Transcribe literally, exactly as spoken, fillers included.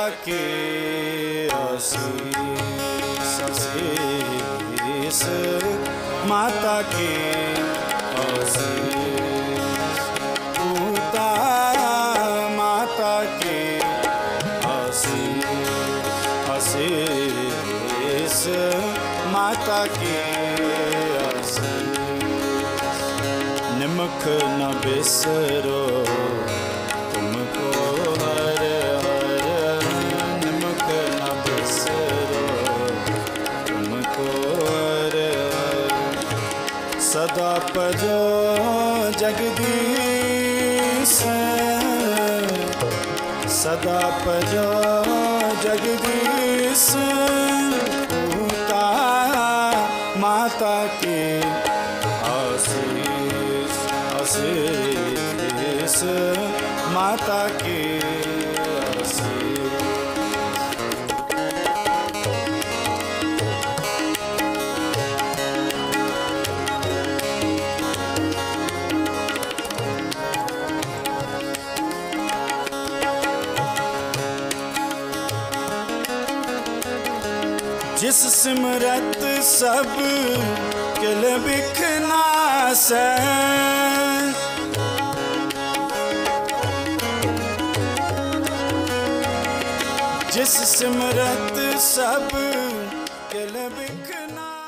के आशीष आशीष माता के आशीष पूता माता के आशीष आशीष माता के आशीष निमख न बिसरो तुमको हर हर निमख न बिसरो तुमको हर हर सदा पजो जगदीश सदा पजो जगदीश पूता माता के आशीष आशीष माता के आशीष जिस सिमरत सब किल बिखनासै जिस सिमरत सब किल बिखना